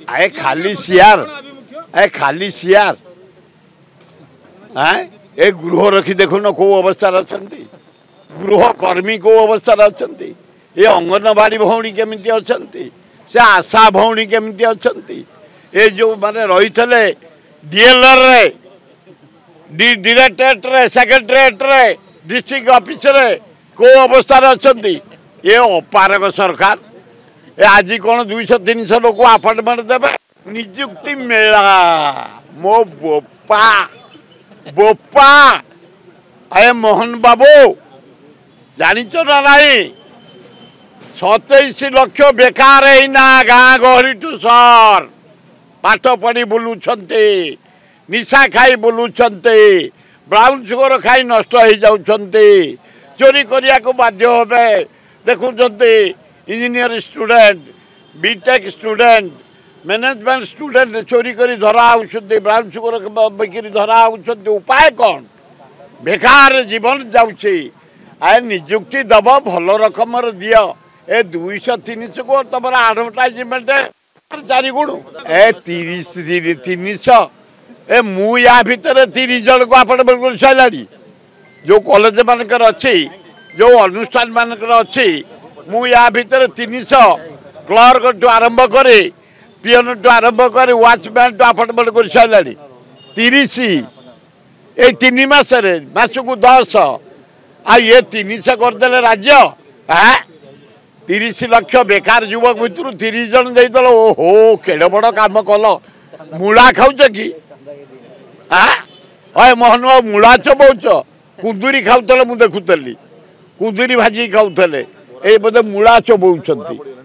आए खाली सियार ए गृह रखी देखुन कौ अवस्था अच्छा गृह कर्मी कौ अवस्था अच्छा ये अंगनवाड़ी भौणी केमी अच्छा से आशा भौणी केमी अच्छा ये जो माने रही DLR directorate secretariat district office रे को अवस्था अच्छा ये अपारक सरकार ए आज कौन 200-300 लोक अपार्टमेंट देवे निजुक्ति मेला मो बोपा बोपा अरे मोहन बाबू जानिच ना नहीं 27 लाख बेकार ना गाँ गहरी टू सहर पाठ पढ़ी बुलुंटे निशा खाई बुलुंटे ब्राउन सुगर खाई नष्ट हो जाउछन्ते चोरी करिया को बाध्य होबे देखुछन्ते engineer student BTech student management student चोरी करी धरा आउछन्ते ब्राउन सुगर बिक्री धरा आउछन्ते उपाय कौन बेकार जीवन जाउछे आए नियुक्ति दब भल रकमर दियो ए 200-300 को तुम एडवर्टाइजमेंट 4 गुण ए 30-300 ए मु या भितर 30 जन को अपॉइंटमेंट कर सारी जो कॉलेज मानकर अच्छी जो अनुष्ठान मानकर अच्छी मु या भितर 300 क्लर्क टू आरंभ करे पियन टू आरंभ करे वॉचमैन टू अपॉइंटमेंट कर सारी 30 ए 3 मासक 10 आ ये 300 करदे राज्य 30 लाख बेकार युवक भर 30 जन देदेल ओहो केड़ बड़ कम कल मूला खाऊच कि अय मोहन बाबू मूला चबाउच कुंदूरी खाऊल मुझे देखुली कुंदूरी भाजी खाऊले ये बोधे मूला चबाउंट